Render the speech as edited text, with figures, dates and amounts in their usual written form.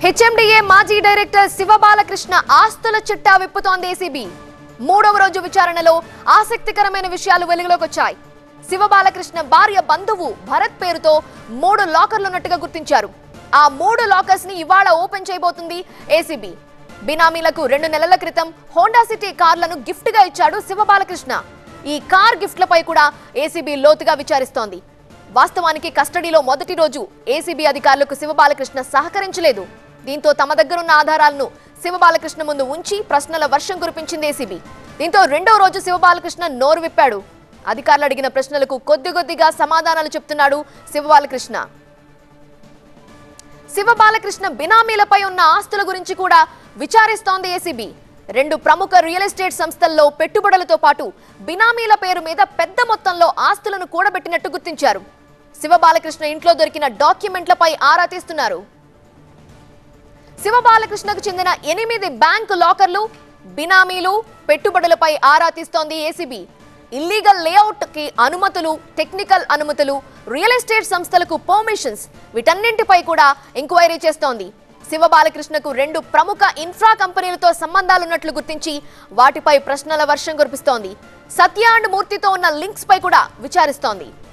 HMDA మాజీ director Shiva Balakrishna ఆస్తుల చిట్టా విప్పుతోంది ఏసీబీ. మూడవ రోజు విచారణలో ఆసక్తికరమైన విషయాలు వెలుగులోకి వచ్చాయి. శివబాలకృష్ణ భార్య బంధువు భరత్ పేరుతో 3 లాకర్లు ఉన్నట్టుగా గుర్తించారు. ఆ 3 లాకర్స్ ని ఇవాళ ఓపెన్ చేయబోతుంది ఏసీబీ. బినామీలకు 2 నెలల క్రితం హోండా సిటీ కార్లను గిఫ్ట్ గా ఇచ్చాడు శివబాలకృష్ణ. ఈ కార్ గిఫ్ట్లపై కూడా ఏసీబీ లోతుగా విచారిస్తోంది. వాస్తవానికి కస్టడీలో మొదటి రోజు ఏసీబీ అధికారులకు శివబాలకృష్ణ సహకరించలేదు. దీంతో తమ దగ్గరున్న ఆధారాలను శివబాలకృష్ణ ముందు ఉంచి ప్రశ్నల వర్షం కురిపించింది ఏసీబీ. దీంతో రెండవ రోజు శివబాలకృష్ణ నోరు విప్పాడు. అధికారులు అడిగిన ప్రశ్నలకు కొద్దిగా సమాధానాలు చెప్తున్నాడు శివబాలకృష్ణ. శివబాలకృష్ణ బినామీలపై ఉన్న ఆస్తుల గురించి కూడా విచారిస్తోంది ఏసీబీ. 2 ప్రముఖ రియల్ ఎస్టేట్ సంస్థల్లో పెట్టుబడులతో పాటు బినామీల పేరు మీద పెద్ద మొత్తంలో ఆస్తులను కూడబెట్టినట్టు గుర్తించారు. శివబాలకృష్ణ ఇంట్లో దొరికిన డాక్యుమెంట్లపై ఆరా తీస్తున్నారు. శివబాలకృష్ణకు చెందిన 8 బ్యాంకు లాకర్లు, బినామీలు, పెట్టుబడులపై ఆరా తీస్తోంది ఏసీబీ. ఇల్లీగల్ లేఅవుట్ కి అనుమతులు, టెక్నికల్ అనుమతులు, రియల్ ఎస్టేట్ సంస్థలకు పర్మిషన్స్, వీటన్నింటిపై కూడా ఎంక్వైరీ చేస్తోంది. శివబాలకృష్ణకు 2 ప్రముఖ ఇన్ఫ్రా కంపెనీలతో సంబంధాలున్నట్లు గుర్తించి వాటిపై ప్రశ్నల వర్షం కురిపిస్తోంది. సత్య అండ్ మూర్తితో ఉన్న లింక్స్ పై కూడా విచారిస్తోంది.